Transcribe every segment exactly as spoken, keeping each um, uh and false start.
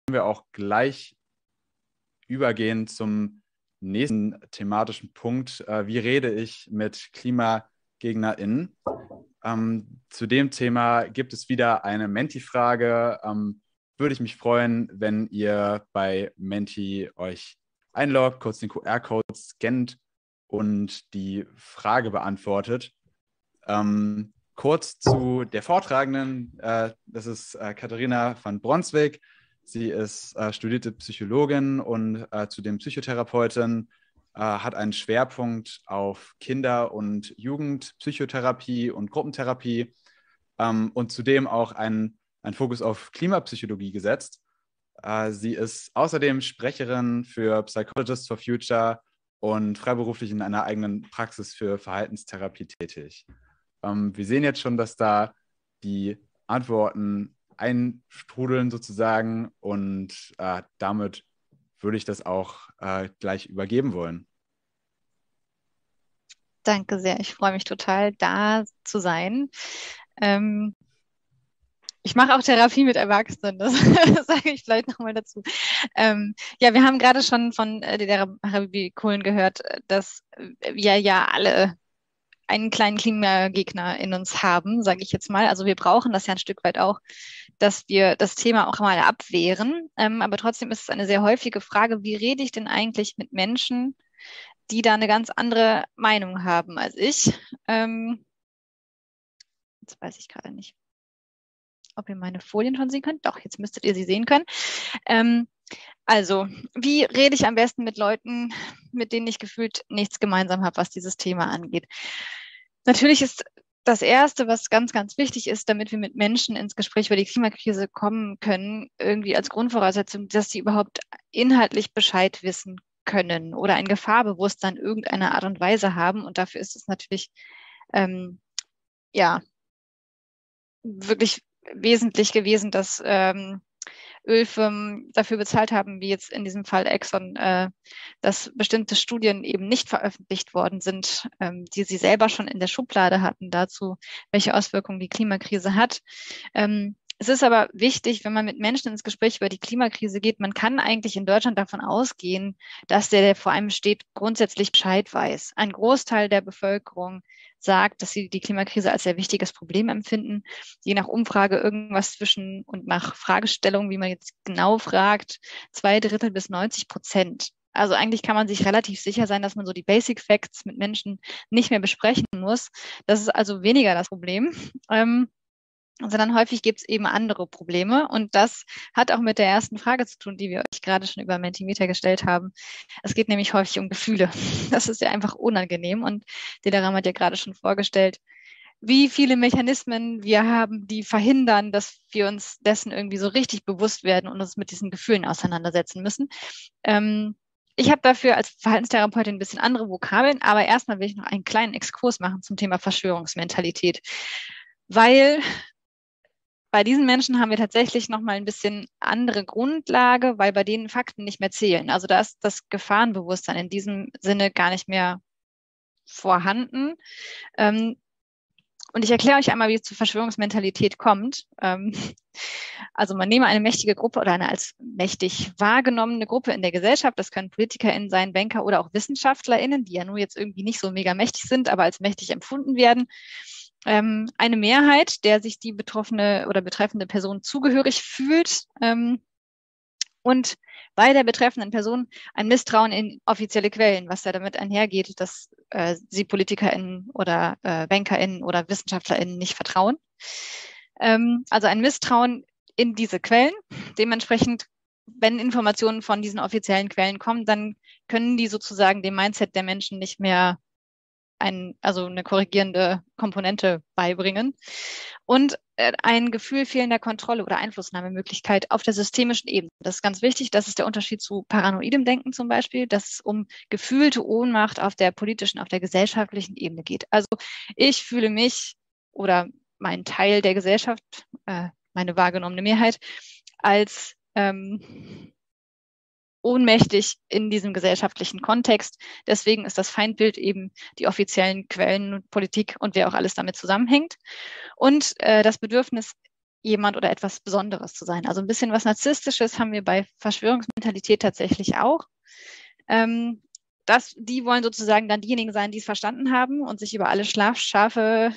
wir auch gleich übergehen zum nächsten thematischen Punkt. Äh, wie rede ich mit KlimagegnerInnen? Ähm, zu dem Thema gibt es wieder eine Menti-Frage. Ähm, würde ich mich freuen, wenn ihr bei Menti euch einloggt, kurz den Q R-Code scannt und die Frage beantwortet. Ähm, kurz zu der Vortragenden. Äh, das ist äh, Katharina van Bronswijk. Sie ist äh, studierte Psychologin und äh, zudem Psychotherapeutin, äh, hat einen Schwerpunkt auf Kinder- und Jugendpsychotherapie und Gruppentherapie ähm, und zudem auch einen, einen Fokus auf Klimapsychologie gesetzt. Äh, sie ist außerdem Sprecherin für Psychologists for Future und freiberuflich in einer eigenen Praxis für Verhaltenstherapie tätig. Ähm, wir sehen jetzt schon, dass da die Antworten einstrudeln sozusagen und äh, damit würde ich das auch äh, gleich übergeben wollen. Danke sehr. Ich freue mich total, da zu sein. Ähm, ich mache auch Therapie mit Erwachsenen, das sage ich vielleicht nochmal dazu. Ähm, ja, wir haben gerade schon von äh, der Therapie Kohlen gehört, dass wir ja alle einen kleinen Klimagegner in uns haben, sage ich jetzt mal. Also wir brauchen das ja ein Stück weit auch, dass wir das Thema auch mal abwehren. Ähm, aber trotzdem ist es eine sehr häufige Frage, wie rede ich denn eigentlich mit Menschen, die da eine ganz andere Meinung haben als ich? Ähm, jetzt weiß ich gerade nicht, ob ihr meine Folien schon sehen könnt. Doch, jetzt müsstet ihr sie sehen können. Ähm, also, wie rede ich am besten mit Leuten, mit denen ich gefühlt nichts gemeinsam habe, was dieses Thema angeht? Natürlich ist das Erste, was ganz, ganz wichtig ist, damit wir mit Menschen ins Gespräch über die Klimakrise kommen können, irgendwie als Grundvoraussetzung, dass sie überhaupt inhaltlich Bescheid wissen können oder ein Gefahrbewusstsein in irgendeiner Art und Weise haben. Und dafür ist es natürlich ähm, ja wirklich wesentlich gewesen, dass ähm, Ölfirmen dafür bezahlt haben, wie jetzt in diesem Fall Exxon, äh, dass bestimmte Studien eben nicht veröffentlicht worden sind, ähm, die sie selber schon in der Schublade hatten dazu, welche Auswirkungen die Klimakrise hat. Ähm, es ist aber wichtig, wenn man mit Menschen ins Gespräch über die Klimakrise geht, man kann eigentlich in Deutschland davon ausgehen, dass der, der vor einem steht, grundsätzlich Bescheid weiß. Ein Großteil der Bevölkerung sagt, dass sie die Klimakrise als sehr wichtiges Problem empfinden. Je nach Umfrage irgendwas zwischen und nach Fragestellung, wie man jetzt genau fragt, zwei Drittel bis neunzig Prozent. Also eigentlich kann man sich relativ sicher sein, dass man so die Basic Facts mit Menschen nicht mehr besprechen muss. Das ist also weniger das Problem. Ähm, sondern häufig gibt es eben andere Probleme. Und das hat auch mit der ersten Frage zu tun, die wir euch gerade schon über Mentimeter gestellt haben. Es geht nämlich häufig um Gefühle. Das ist ja einfach unangenehm. Und Dilaram hat ja gerade schon vorgestellt, wie viele Mechanismen wir haben, die verhindern, dass wir uns dessen irgendwie so richtig bewusst werden und uns mit diesen Gefühlen auseinandersetzen müssen. Ähm, ich habe dafür als Verhaltenstherapeutin ein bisschen andere Vokabeln, aber erstmal will ich noch einen kleinen Exkurs machen zum Thema Verschwörungsmentalität, weil bei diesen Menschen haben wir tatsächlich nochmal ein bisschen andere Grundlage, weil bei denen Fakten nicht mehr zählen. Also da ist das Gefahrenbewusstsein in diesem Sinne gar nicht mehr vorhanden. Ähm, und ich erkläre euch einmal, wie es zur Verschwörungsmentalität kommt. Ähm, also man nehme eine mächtige Gruppe oder eine als mächtig wahrgenommene Gruppe in der Gesellschaft, das können PolitikerInnen sein, Banker oder auch WissenschaftlerInnen, die ja nur jetzt irgendwie nicht so mega mächtig sind, aber als mächtig empfunden werden. Ähm, eine Mehrheit, der sich die betroffene oder betreffende Person zugehörig fühlt ähm, und bei der betreffenden Person ein Misstrauen in offizielle Quellen, was ja damit einhergeht, dass äh, sie PolitikerInnen oder äh, BankerInnen oder WissenschaftlerInnen nicht vertrauen. Ähm, also ein Misstrauen in diese Quellen. Dementsprechend, wenn Informationen von diesen offiziellen Quellen kommen, dann können die sozusagen dem Mindset der Menschen nicht mehr ein, also eine korrigierende Komponente beibringen und äh, ein Gefühl fehlender Kontrolle oder Einflussnahmemöglichkeit auf der systemischen Ebene. Das ist ganz wichtig. Das ist der Unterschied zu paranoidem Denken zum Beispiel, dass es um gefühlte Ohnmacht auf der politischen, auf der gesellschaftlichen Ebene geht. Also ich fühle mich oder mein Teil der Gesellschaft, äh, meine wahrgenommene Mehrheit, als ähm, ohnmächtig in diesem gesellschaftlichen Kontext. Deswegen ist das Feindbild eben die offiziellen Quellen, Politik und wer auch alles damit zusammenhängt. Und äh, das Bedürfnis, jemand oder etwas Besonderes zu sein. Also ein bisschen was Narzisstisches haben wir bei Verschwörungsmentalität tatsächlich auch. Ähm, das, die wollen sozusagen dann diejenigen sein, die es verstanden haben und sich über alle Schlafschafe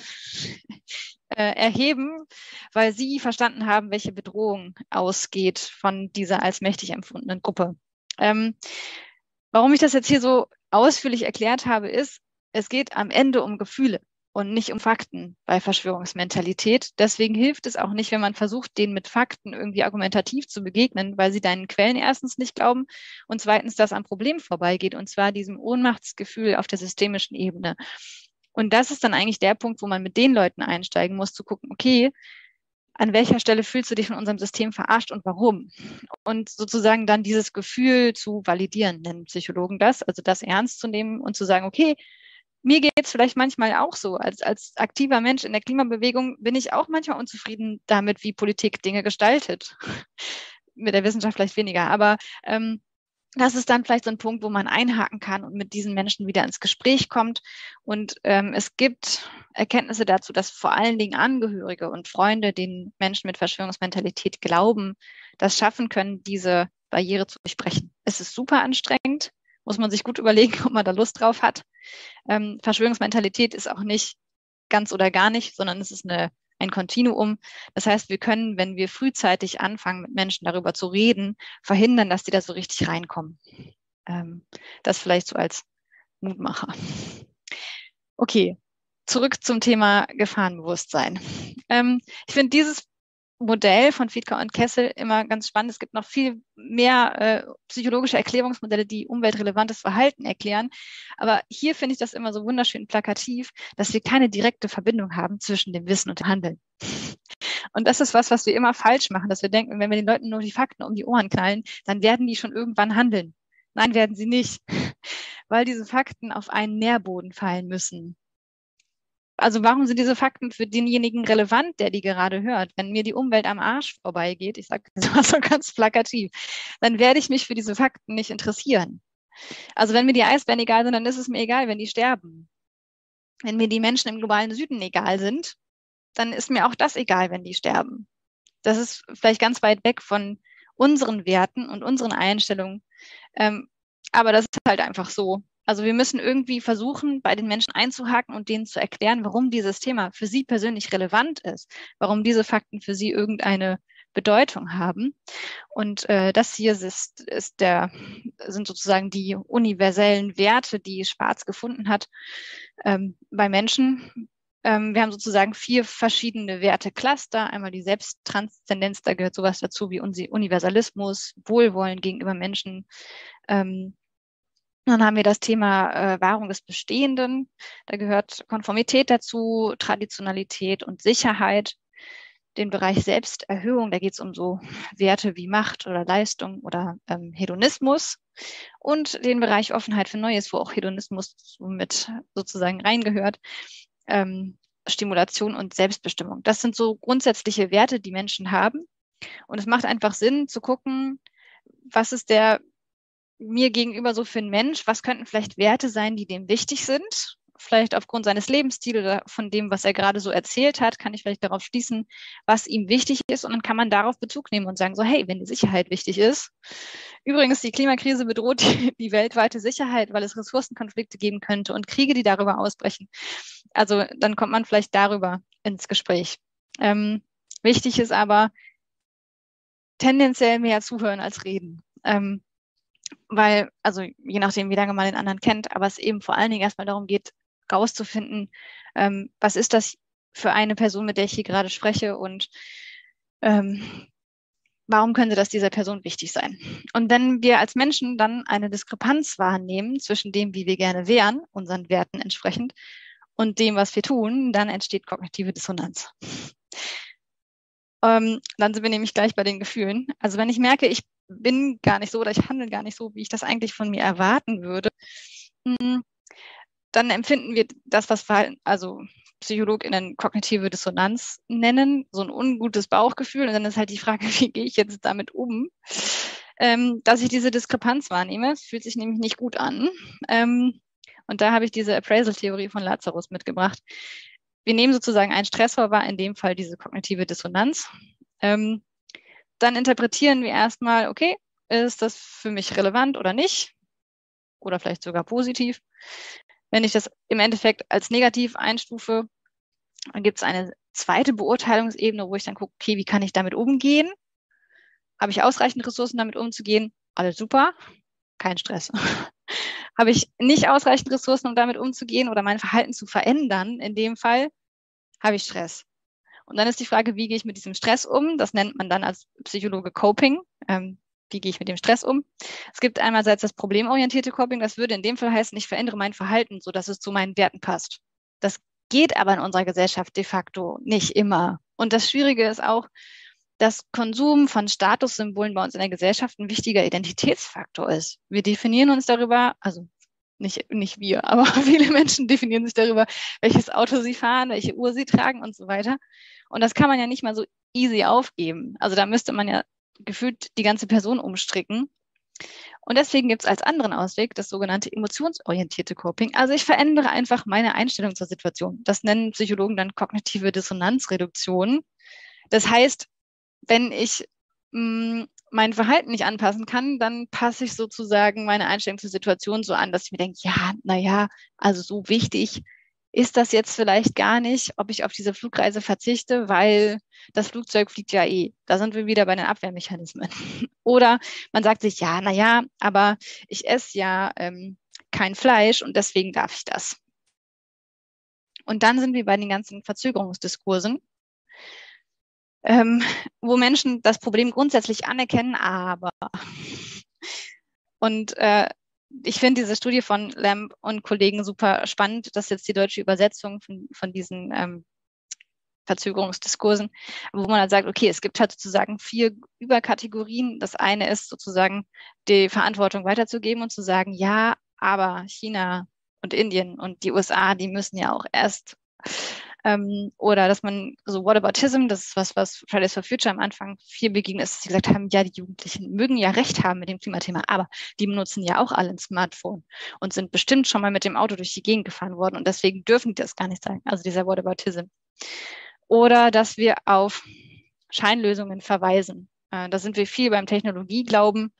äh, erheben, weil sie verstanden haben, welche Bedrohung ausgeht von dieser als mächtig empfundenen Gruppe. Ähm, warum ich das jetzt hier so ausführlich erklärt habe, ist, es geht am Ende um Gefühle und nicht um Fakten bei Verschwörungsmentalität. Deswegen hilft es auch nicht, wenn man versucht, denen mit Fakten irgendwie argumentativ zu begegnen, weil sie deinen Quellen erstens nicht glauben und zweitens, dass am Problem vorbeigeht, und zwar diesem Ohnmachtsgefühl auf der systemischen Ebene. Und das ist dann eigentlich der Punkt, wo man mit den Leuten einsteigen muss, zu gucken, okay, an welcher Stelle fühlst du dich von unserem System verarscht und warum? Und sozusagen dann dieses Gefühl zu validieren, nennen Psychologen das, also das ernst zu nehmen und zu sagen, okay, mir geht es vielleicht manchmal auch so. Als, als aktiver Mensch in der Klimabewegung bin ich auch manchmal unzufrieden damit, wie Politik Dinge gestaltet. Mit der Wissenschaft vielleicht weniger. Aber ähm, das ist dann vielleicht so ein Punkt, wo man einhaken kann und mit diesen Menschen wieder ins Gespräch kommt. Und ähm, es gibt Erkenntnisse dazu, dass vor allen Dingen Angehörige und Freunde, denen Menschen mit Verschwörungsmentalität glauben, das schaffen können, diese Barriere zu durchbrechen. Es ist super anstrengend. Muss man sich gut überlegen, ob man da Lust drauf hat. Ähm, Verschwörungsmentalität ist auch nicht ganz oder gar nicht, sondern es ist eine, ein Kontinuum. Das heißt, wir können, wenn wir frühzeitig anfangen, mit Menschen darüber zu reden, verhindern, dass die da so richtig reinkommen. Ähm, das vielleicht so als Mutmacher. Okay, zurück zum Thema Gefahrenbewusstsein. Ähm, ich finde dieses Modell von Fiedler und Kessel immer ganz spannend. Es gibt noch viel mehr äh, psychologische Erklärungsmodelle, die umweltrelevantes Verhalten erklären. Aber hier finde ich das immer so wunderschön plakativ, dass wir keine direkte Verbindung haben zwischen dem Wissen und dem Handeln. Und das ist was, was wir immer falsch machen, dass wir denken, wenn wir den Leuten nur die Fakten um die Ohren knallen, dann werden die schon irgendwann handeln. Nein, werden sie nicht, weil diese Fakten auf einen Nährboden fallen müssen. Also warum sind diese Fakten für denjenigen relevant, der die gerade hört? Wenn mir die Umwelt am Arsch vorbeigeht, ich sage das mal so ganz plakativ, dann werde ich mich für diese Fakten nicht interessieren. Also wenn mir die Eisbären egal sind, dann ist es mir egal, wenn die sterben. Wenn mir die Menschen im globalen Süden egal sind, dann ist mir auch das egal, wenn die sterben. Das ist vielleicht ganz weit weg von unseren Werten und unseren Einstellungen. Ähm, aber das ist halt einfach so. Also wir müssen irgendwie versuchen, bei den Menschen einzuhaken und denen zu erklären, warum dieses Thema für sie persönlich relevant ist, warum diese Fakten für sie irgendeine Bedeutung haben. Und äh, das hier ist, ist der, sind sozusagen die universellen Werte, die Schwarz gefunden hat ähm, bei Menschen. Ähm, wir haben sozusagen vier verschiedene Wertecluster. Einmal die Selbsttranszendenz, da gehört sowas dazu wie Universalismus, Wohlwollen gegenüber Menschen. Ähm, Dann haben wir das Thema äh, Wahrung des Bestehenden. Da gehört Konformität dazu, Traditionalität und Sicherheit. Den Bereich Selbsterhöhung, da geht es um so Werte wie Macht oder Leistung oder ähm, Hedonismus. Und den Bereich Offenheit für Neues, wo auch Hedonismus mit sozusagen reingehört. Ähm, Stimulation und Selbstbestimmung. Das sind so grundsätzliche Werte, die Menschen haben. Und es macht einfach Sinn zu gucken, was ist der mir gegenüber so für ein Mensch, was könnten vielleicht Werte sein, die dem wichtig sind? Vielleicht aufgrund seines Lebensstils oder von dem, was er gerade so erzählt hat, kann ich vielleicht darauf schließen, was ihm wichtig ist. Und dann kann man darauf Bezug nehmen und sagen, so, hey, wenn die Sicherheit wichtig ist. Übrigens, die Klimakrise bedroht die, die weltweite Sicherheit, weil es Ressourcenkonflikte geben könnte und Kriege, die darüber ausbrechen. Also dann kommt man vielleicht darüber ins Gespräch. Ähm, wichtig ist aber tendenziell mehr zuhören als reden. Ähm, Weil, also je nachdem, wie lange man den anderen kennt, aber es eben vor allen Dingen erstmal darum geht, rauszufinden, ähm, was ist das für eine Person, mit der ich hier gerade spreche und ähm, warum könnte das dieser Person wichtig sein? Und wenn wir als Menschen dann eine Diskrepanz wahrnehmen zwischen dem, wie wir gerne wären, unseren Werten entsprechend, und dem, was wir tun, dann entsteht kognitive Dissonanz. Ähm, dann sind wir nämlich gleich bei den Gefühlen. Also wenn ich merke, ich bin gar nicht so oder ich handle gar nicht so, wie ich das eigentlich von mir erwarten würde, dann empfinden wir das, was Verhalten, also PsychologInnen kognitive Dissonanz nennen, so ein ungutes Bauchgefühl. Und dann ist halt die Frage, wie gehe ich jetzt damit um, ähm, dass ich diese Diskrepanz wahrnehme. Es fühlt sich nämlich nicht gut an. Ähm, und da habe ich diese Appraisal-Theorie von Lazarus mitgebracht. Wir nehmen sozusagen einen Stressor wahr, in dem Fall diese kognitive Dissonanz. Ähm, dann interpretieren wir erstmal, okay, ist das für mich relevant oder nicht? Oder vielleicht sogar positiv. Wenn ich das im Endeffekt als negativ einstufe, dann gibt es eine zweite Beurteilungsebene, wo ich dann gucke, okay, wie kann ich damit umgehen? Habe ich ausreichend Ressourcen, damit umzugehen? Alles super, kein Stress. Habe ich nicht ausreichend Ressourcen, um damit umzugehen oder mein Verhalten zu verändern? In dem Fall habe ich Stress. Und dann ist die Frage, wie gehe ich mit diesem Stress um? Das nennt man dann als Psychologe Coping. Ähm, wie gehe ich mit dem Stress um? Es gibt einerseits das problemorientierte Coping. Das würde in dem Fall heißen, ich verändere mein Verhalten, sodass es zu meinen Werten passt. Das geht aber in unserer Gesellschaft de facto nicht immer. Und das Schwierige ist auch, dass Konsum von Statussymbolen bei uns in der Gesellschaft ein wichtiger Identitätsfaktor ist. Wir definieren uns darüber, also nicht, nicht wir, aber viele Menschen definieren sich darüber, welches Auto sie fahren, welche Uhr sie tragen und so weiter. Und das kann man ja nicht mal so easy aufgeben. Also da müsste man ja gefühlt die ganze Person umstricken. Und deswegen gibt es als anderen Ausweg das sogenannte emotionsorientierte Coping. Also ich verändere einfach meine Einstellung zur Situation. Das nennen Psychologen dann kognitive Dissonanzreduktion. Das heißt, wenn ich mh, mein Verhalten nicht anpassen kann, dann passe ich sozusagen meine Einstellung zur Situation so an, dass ich mir denke, ja, naja, also so wichtig ist das jetzt vielleicht gar nicht, ob ich auf diese Flugreise verzichte, weil das Flugzeug fliegt ja eh. Da sind wir wieder bei den Abwehrmechanismen. Oder man sagt sich, ja, naja, aber ich esse ja ähm, kein Fleisch und deswegen darf ich das. Und dann sind wir bei den ganzen Verzögerungsdiskursen, ähm, wo Menschen das Problem grundsätzlich anerkennen, aber und äh, ich finde diese Studie von Lamb und Kollegen super spannend. Das ist jetzt die deutsche Übersetzung von, von diesen ähm, Verzögerungsdiskursen, wo man dann sagt, okay, es gibt halt sozusagen vier Überkategorien. Das eine ist sozusagen die Verantwortung weiterzugeben und zu sagen, ja, aber China und Indien und die U S A, die müssen ja auch erst ähm, oder dass man so Whataboutism, das ist was, was Fridays for Future am Anfang viel begegnet ist, dass sie gesagt haben, ja, die Jugendlichen mögen ja recht haben mit dem Klimathema, aber die benutzen ja auch alle ein Smartphone und sind bestimmt schon mal mit dem Auto durch die Gegend gefahren worden und deswegen dürfen die das gar nicht sagen, also dieser Whataboutism. Oder dass wir auf Scheinlösungen verweisen. Äh, da sind wir viel beim Technologieglauben.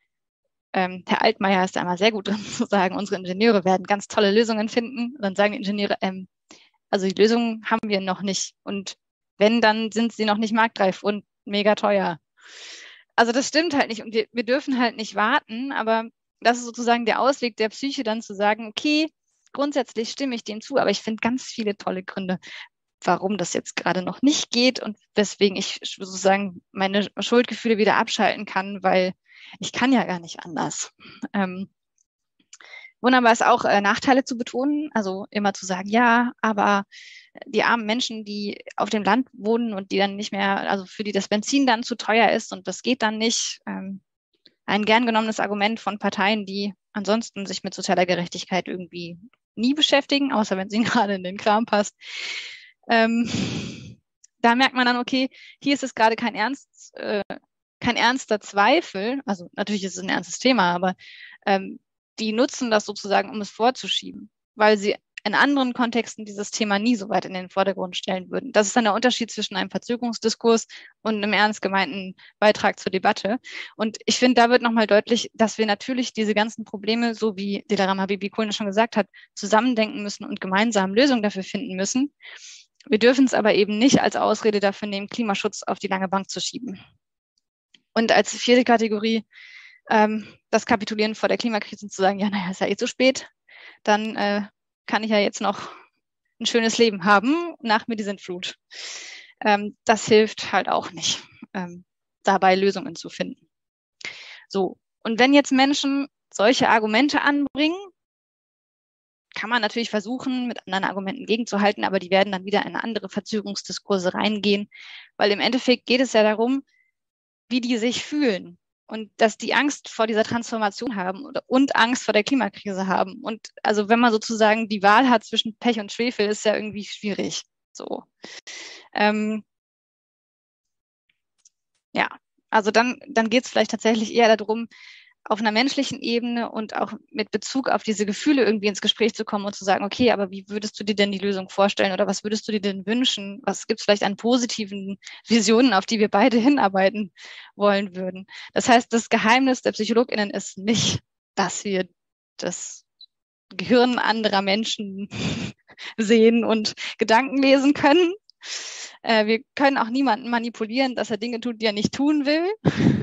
Ähm, Herr Altmaier ist da immer sehr gut drin zu sagen, unsere Ingenieure werden ganz tolle Lösungen finden. Und dann sagen die Ingenieure, ähm, also die Lösungen haben wir noch nicht. Und wenn, dann sind sie noch nicht marktreif und mega teuer. Also das stimmt halt nicht. Und wir, wir dürfen halt nicht warten. Aber das ist sozusagen der Ausweg der Psyche, dann zu sagen, okay, grundsätzlich stimme ich dem zu, aber ich finde ganz viele tolle Gründe, warum das jetzt gerade noch nicht geht und weswegen ich sozusagen meine Schuldgefühle wieder abschalten kann, weil ich kann ja gar nicht anders. Ähm, wunderbar ist auch äh, Nachteile zu betonen, also immer zu sagen, ja, aber die armen Menschen, die auf dem Land wohnen und die dann nicht mehr, also für die das Benzin dann zu teuer ist und das geht dann nicht. Ähm, ein gern genommenes Argument von Parteien, die ansonsten sich mit sozialer Gerechtigkeit irgendwie nie beschäftigen, außer wenn es ihnen gerade in den Kram passt. Ähm, da merkt man dann, okay, hier ist es gerade kein ernst, äh, kein ernster Zweifel. Also natürlich ist es ein ernstes Thema, aber ähm, die nutzen das sozusagen, um es vorzuschieben, weil sie in anderen Kontexten dieses Thema nie so weit in den Vordergrund stellen würden. Das ist dann der Unterschied zwischen einem Verzögerungsdiskurs und einem ernst gemeinten Beitrag zur Debatte. Und ich finde, da wird nochmal deutlich, dass wir natürlich diese ganzen Probleme, so wie Dilaram Habibi Kulne schon gesagt hat, zusammendenken müssen und gemeinsam Lösungen dafür finden müssen. Wir dürfen es aber eben nicht als Ausrede dafür nehmen, Klimaschutz auf die lange Bank zu schieben. Und als vierte Kategorie ähm, das Kapitulieren vor der Klimakrise zu sagen, ja, naja, ist ja eh zu spät, dann äh, kann ich ja jetzt noch ein schönes Leben haben nach mir die Sintflut. Ähm, das hilft halt auch nicht, ähm, dabei Lösungen zu finden. So, und wenn jetzt Menschen solche Argumente anbringen, kann man natürlich versuchen, mit anderen Argumenten gegenzuhalten, aber die werden dann wieder in andere Verzögerungsdiskurse reingehen, weil im Endeffekt geht es ja darum, wie die sich fühlen und dass die Angst vor dieser Transformation haben und Angst vor der Klimakrise haben. Und also wenn man sozusagen die Wahl hat zwischen Pech und Schwefel, ist ja irgendwie schwierig. So. Ähm, ja, also dann, dann geht es vielleicht tatsächlich eher darum, auf einer menschlichen Ebene und auch mit Bezug auf diese Gefühle irgendwie ins Gespräch zu kommen und zu sagen, okay, aber wie würdest du dir denn die Lösung vorstellen oder was würdest du dir denn wünschen? Was gibt es vielleicht an positiven Visionen, auf die wir beide hinarbeiten wollen würden? Das heißt, das Geheimnis der PsychologInnen ist nicht, dass wir das Gehirn anderer Menschen sehen und Gedanken lesen können. Äh, wir können auch niemanden manipulieren, dass er Dinge tut, die er nicht tun will.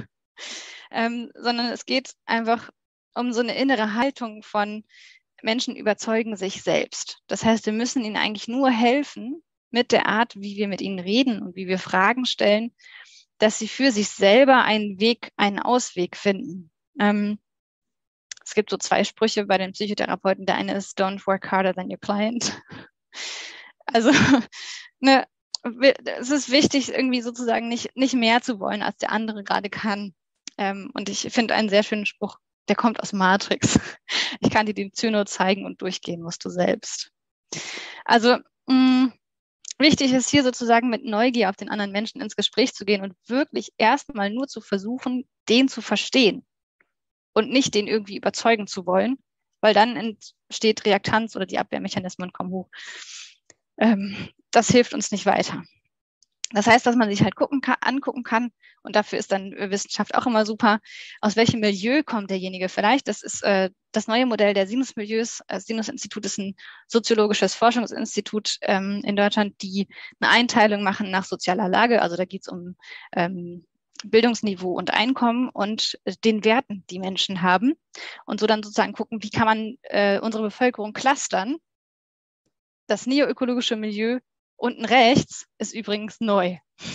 Ähm, sondern es geht einfach um so eine innere Haltung von Menschen überzeugen sich selbst. Das heißt, wir müssen ihnen eigentlich nur helfen mit der Art, wie wir mit ihnen reden und wie wir Fragen stellen, dass sie für sich selber einen Weg, einen Ausweg finden. Ähm, es gibt so zwei Sprüche bei den Psychotherapeuten. Der eine ist, don't work harder than your client. Also ne, es ist wichtig, irgendwie sozusagen nicht, nicht mehr zu wollen, als der andere gerade kann. Ähm, und ich finde einen sehr schönen Spruch, der kommt aus Matrix. Ich kann dir die Tür nur zeigen und durchgehen musst du selbst. Also mh, wichtig ist hier sozusagen mit Neugier auf den anderen Menschen ins Gespräch zu gehen und wirklich erstmal nur zu versuchen, den zu verstehen und nicht den irgendwie überzeugen zu wollen, weil dann entsteht Reaktanz oder die Abwehrmechanismen kommen hoch. Ähm, das hilft uns nicht weiter. Das heißt, dass man sich halt gucken kann, angucken kann und dafür ist dann Wissenschaft auch immer super, aus welchem Milieu kommt derjenige vielleicht. Das ist äh, das neue Modell der Sinus-Milieus. Das Sinus-Institut ist ein soziologisches Forschungsinstitut ähm, in Deutschland, die eine Einteilung machen nach sozialer Lage. Also da geht es um ähm, Bildungsniveau und Einkommen und äh, den Werten, die Menschen haben. Und so dann sozusagen gucken, wie kann man äh, unsere Bevölkerung clustern. Das neoökologische Milieu unten rechts ist übrigens neu.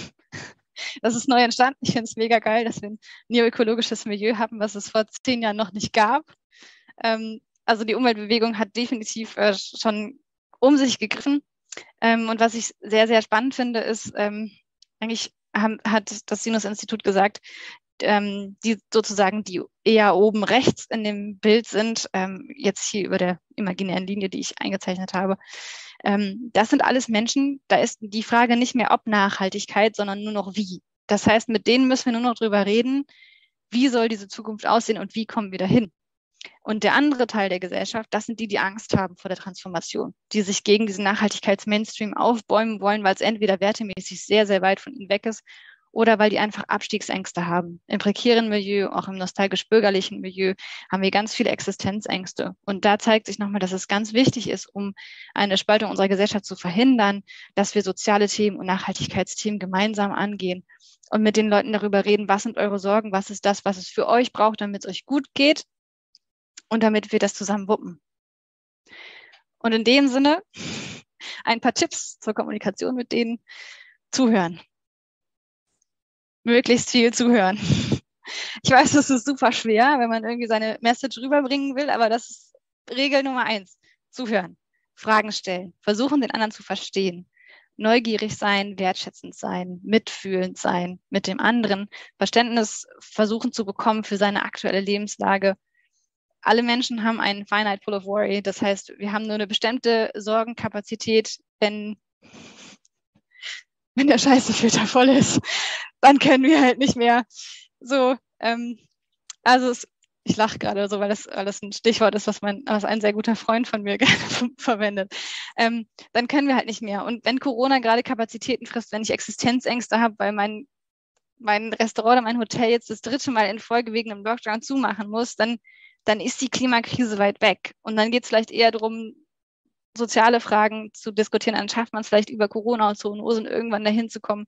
Das ist neu entstanden. Ich finde es mega geil, dass wir ein neoökologisches Milieu haben, was es vor zehn Jahren noch nicht gab. Ähm, also die Umweltbewegung hat definitiv äh, schon um sich gegriffen. Ähm, und was ich sehr, sehr spannend finde, ist, ähm, eigentlich haben, hat das Sinus-Institut gesagt, ähm, die sozusagen, die eher oben rechts in dem Bild sind, ähm, jetzt hier über der imaginären Linie, die ich eingezeichnet habe, ähm, das sind alles Menschen, da ist die Frage nicht mehr ob Nachhaltigkeit, sondern nur noch wie. Das heißt, mit denen müssen wir nur noch drüber reden, wie soll diese Zukunft aussehen und wie kommen wir dahin. Und der andere Teil der Gesellschaft, das sind die, die Angst haben vor der Transformation, die sich gegen diesen Nachhaltigkeits-Mainstream aufbäumen wollen, weil es entweder wertemäßig sehr, sehr weit von ihnen weg ist oder weil die einfach Abstiegsängste haben. Im prekären Milieu, auch im nostalgisch-bürgerlichen Milieu haben wir ganz viele Existenzängste. Und da zeigt sich nochmal, dass es ganz wichtig ist, um eine Spaltung unserer Gesellschaft zu verhindern, dass wir soziale Themen und Nachhaltigkeitsthemen gemeinsam angehen und mit den Leuten darüber reden, was sind eure Sorgen, was ist das, was es für euch braucht, damit es euch gut geht und damit wir das zusammen wuppen. Und in dem Sinne ein paar Tipps zur Kommunikation mit denen: zuhören. Möglichst viel zuhören. Ich weiß, das ist super schwer, wenn man irgendwie seine Message rüberbringen will, aber das ist Regel Nummer eins. Zuhören, Fragen stellen, versuchen, den anderen zu verstehen, neugierig sein, wertschätzend sein, mitfühlend sein mit dem anderen, Verständnis versuchen zu bekommen für seine aktuelle Lebenslage. Alle Menschen haben einen finite pool of worry, das heißt, wir haben nur eine bestimmte Sorgenkapazität, wenn wenn der Scheißefilter voll ist, dann können wir halt nicht mehr so, ähm, also es, ich lache gerade so, weil das, weil das ein Stichwort ist, was, mein, was ein sehr guter Freund von mir gerne verwendet. Ähm, dann können wir halt nicht mehr. Und wenn Corona gerade Kapazitäten frisst, wenn ich Existenzängste habe, weil mein, mein Restaurant oder mein Hotel jetzt das dritte Mal in Folge wegen einem Lockdown zumachen muss, dann, dann ist die Klimakrise weit weg. Und dann geht es vielleicht eher darum, soziale Fragen zu diskutieren, dann schafft man es vielleicht über Corona und Zoonosen irgendwann dahin zu kommen.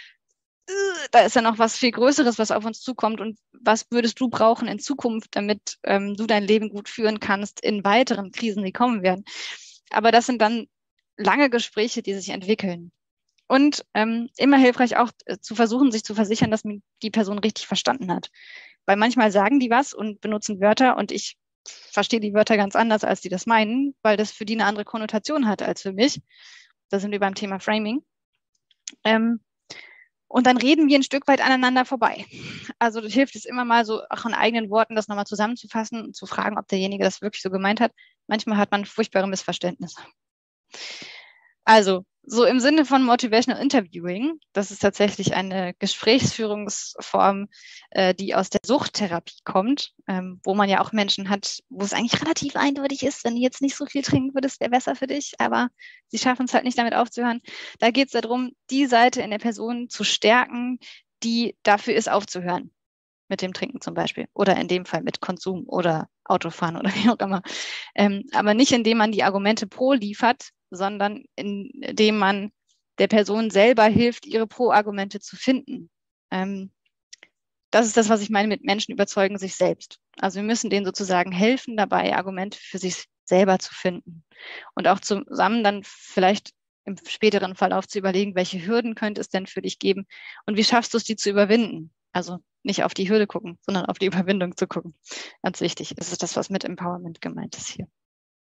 Da ist ja noch was viel Größeres, was auf uns zukommt. Und was würdest du brauchen in Zukunft, damit ähm, du dein Leben gut führen kannst in weiteren Krisen, die kommen werden? Aber das sind dann lange Gespräche, die sich entwickeln. Und ähm, immer hilfreich auch äh, zu versuchen, sich zu versichern, dass man die Person richtig verstanden hat. Weil manchmal sagen die was und benutzen Wörter und ich verstehe die Wörter ganz anders, als die das meinen, weil das für die eine andere Konnotation hat als für mich. Da sind wir beim Thema Framing. Ähm, und dann reden wir ein Stück weit aneinander vorbei. Also das hilft es immer mal so, auch in eigenen Worten das nochmal zusammenzufassen und zu fragen, ob derjenige das wirklich so gemeint hat. Manchmal hat man furchtbare Missverständnisse. Also, so im Sinne von Motivational Interviewing, das ist tatsächlich eine Gesprächsführungsform, äh, die aus der Suchttherapie kommt, ähm, wo man ja auch Menschen hat, wo es eigentlich relativ eindeutig ist, wenn du jetzt nicht so viel trinken würdest, wäre besser für dich, aber sie schaffen es halt nicht damit aufzuhören. Da geht es darum, die Seite in der Person zu stärken, die dafür ist, aufzuhören. Mit dem Trinken zum Beispiel. Oder in dem Fall mit Konsum oder Autofahren oder wie auch immer. Ähm, aber nicht, indem man die Argumente pro liefert, sondern indem man der Person selber hilft, ihre Pro-Argumente zu finden. Ähm, das ist das, was ich meine mit Menschen überzeugen sich selbst. Also wir müssen denen sozusagen helfen, dabei Argumente für sich selber zu finden. Und auch zusammen dann vielleicht im späteren Verlauf zu überlegen, welche Hürden könnte es denn für dich geben und wie schaffst du es, die zu überwinden? Also nicht auf die Hürde gucken, sondern auf die Überwindung zu gucken. Ganz wichtig. Das ist das, was mit Empowerment gemeint ist hier.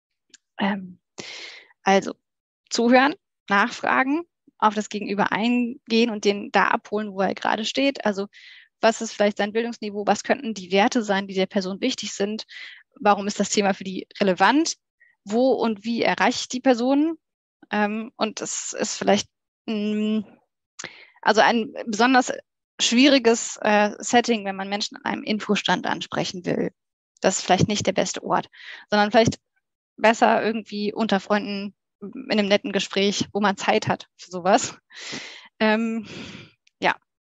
Ähm, also zuhören, nachfragen, auf das Gegenüber eingehen und den da abholen, wo er gerade steht. Also was ist vielleicht sein Bildungsniveau? Was könnten die Werte sein, die der Person wichtig sind? Warum ist das Thema für die relevant? Wo und wie erreicht die Person? Ähm, und es ist vielleicht mh, also ein besonders schwieriges äh, Setting, wenn man Menschen an einem Infostand ansprechen will. Das ist vielleicht nicht der beste Ort, sondern vielleicht besser irgendwie unter Freunden in einem netten Gespräch, wo man Zeit hat für sowas. Ähm, ja.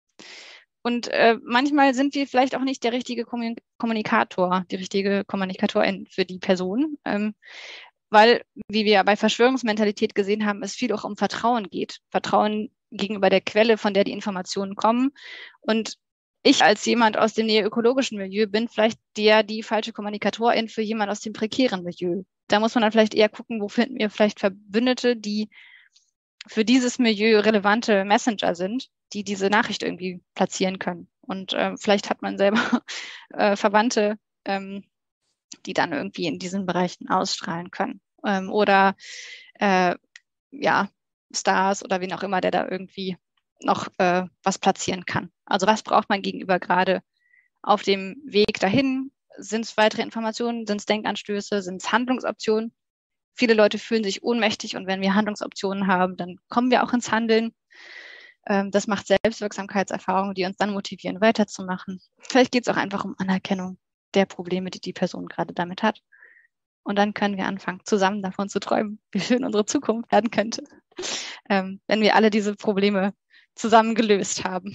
Und äh, manchmal sind wir vielleicht auch nicht der richtige Kommunikator, die richtige Kommunikatorin für die Person, ähm, weil, wie wir bei Verschwörungsmentalität gesehen haben, es viel auch um Vertrauen geht. Vertrauen gegenüber der Quelle, von der die Informationen kommen. Und ich als jemand aus dem näherökologischen Milieu bin vielleicht der, die falsche Kommunikatorin für jemand aus dem prekären Milieu. Da muss man dann vielleicht eher gucken, wo finden wir vielleicht Verbündete, die für dieses Milieu relevante Messenger sind, die diese Nachricht irgendwie platzieren können. Und äh, vielleicht hat man selber äh, Verwandte, ähm, die dann irgendwie in diesen Bereichen ausstrahlen können. Ähm, oder äh, ja, Stars oder wen auch immer, der da irgendwie noch äh, was platzieren kann. Also was braucht man gegenüber gerade auf dem Weg dahin? Sind es weitere Informationen? Sind es Denkanstöße? Sind es Handlungsoptionen? Viele Leute fühlen sich ohnmächtig und wenn wir Handlungsoptionen haben, dann kommen wir auch ins Handeln. Ähm, das macht Selbstwirksamkeitserfahrungen, die uns dann motivieren, weiterzumachen. Vielleicht geht es auch einfach um Anerkennung der Probleme, die die Person gerade damit hat. Und dann können wir anfangen, zusammen davon zu träumen, wie schön unsere Zukunft werden könnte, ähm, wenn wir alle diese Probleme zusammen gelöst haben.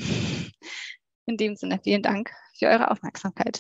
In dem Sinne, vielen Dank für eure Aufmerksamkeit.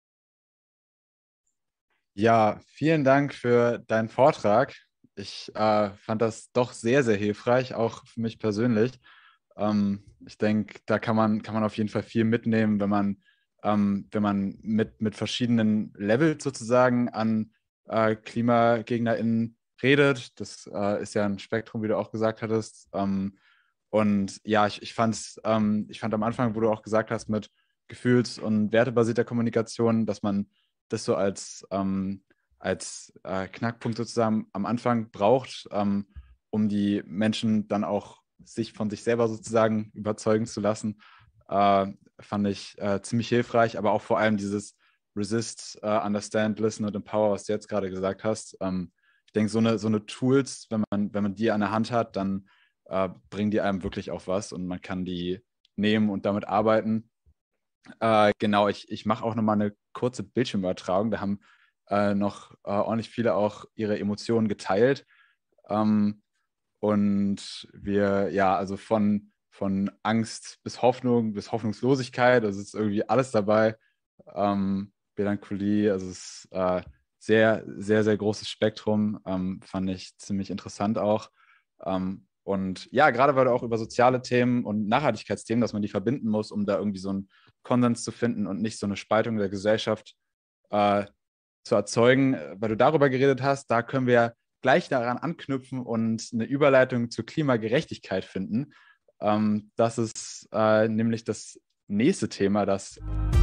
Ja, vielen Dank für deinen Vortrag. Ich äh, fand das doch sehr, sehr hilfreich, auch für mich persönlich. Ähm, ich denke, da kann man, kann man auf jeden Fall viel mitnehmen, wenn man, ähm, wenn man mit, mit verschiedenen Levels sozusagen an äh, KlimagegnerInnen redet. Das äh, ist ja ein Spektrum, wie du auch gesagt hattest. Ähm, und ja, ich, ich, fand's, ähm, ich fand am Anfang, wo du auch gesagt hast, mit gefühls- und wertebasierter Kommunikation, dass man das so als, ähm, als äh, Knackpunkt sozusagen am Anfang braucht, ähm, um die Menschen dann auch sich von sich selber sozusagen überzeugen zu lassen, äh, fand ich äh, ziemlich hilfreich, aber auch vor allem dieses Resist, uh, Understand, Listen und Empower, was du jetzt gerade gesagt hast. Ähm, ich denke, so eine, so eine Tools, wenn man, wenn man die an der Hand hat, dann äh, bringen die einem wirklich auch was und man kann die nehmen und damit arbeiten. Äh, genau, ich, ich mache auch nochmal eine kurze Bildschirmübertragung. Da haben äh, noch äh, ordentlich viele auch ihre Emotionen geteilt. Ähm, und wir, ja, also von, von Angst bis Hoffnung, bis Hoffnungslosigkeit, also es ist irgendwie alles dabei. Ähm, Melancholie, also es ist äh, sehr, sehr, sehr großes Spektrum, ähm, fand ich ziemlich interessant auch. Ähm, und ja, gerade weil du auch über soziale Themen und Nachhaltigkeitsthemen, dass man die verbinden muss, um da irgendwie so einen Konsens zu finden und nicht so eine Spaltung der Gesellschaft äh, zu erzeugen, weil du darüber geredet hast, da können wir gleich daran anknüpfen und eine Überleitung zur Klimagerechtigkeit finden. Ähm, das ist äh, nämlich das nächste Thema, das